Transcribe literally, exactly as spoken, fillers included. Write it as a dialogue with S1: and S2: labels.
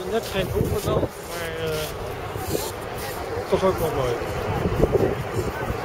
S1: net geen boemen dan, maar uh, toch ook wel mooi.